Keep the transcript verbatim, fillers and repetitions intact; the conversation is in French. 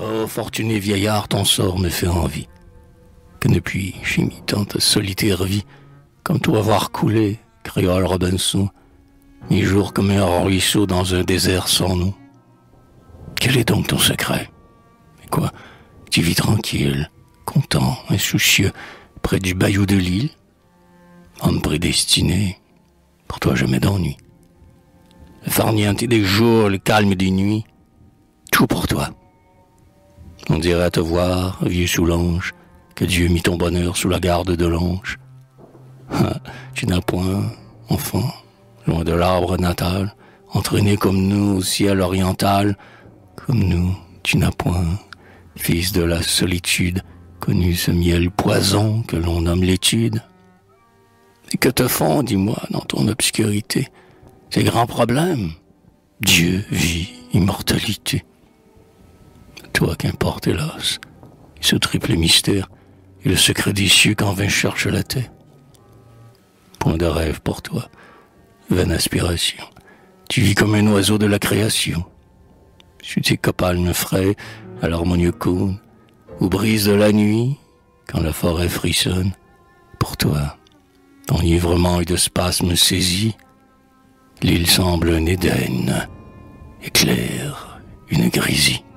Oh, fortuné vieillard, ton sort me fait envie. Que ne puis-je imitant ta solitaire vie, comme toi voir couler, créole Robinson, ni jour comme un ruisseau dans un désert sans nom. Quel est donc ton secret? Et quoi, tu vis tranquille, content, insoucieux, près du bayou de l'île? Homme prédestiné, pour toi jamais d'ennui. Le farniente des jours, le calme des nuits, tout pour toi. On dirait à te voir, vieux sous l'ange, que Dieu mit ton bonheur sous la garde de l'ange. Ah, tu n'as point, enfant, loin de l'arbre natal, entraîné comme nous au ciel oriental, comme nous, tu n'as point, fils de la solitude, connu ce miel poison que l'on nomme l'étude. Et que te font, dis-moi, dans ton obscurité, ces grands problèmes? Dieu, vie, immortalité. Toi, qu'importe, hélas, ce triple mystère et le secret des cieux qu'en vain cherche la terre. Point de rêve pour toi, vaine aspiration. Tu vis comme un oiseau de la création. Sur tes copalmes frais, à l'harmonieux cône, ou brise de la nuit, quand la forêt frissonne. Pour toi, d'enivrement et de spasmes saisis, l'île semble un Éden, éclaire une grisie.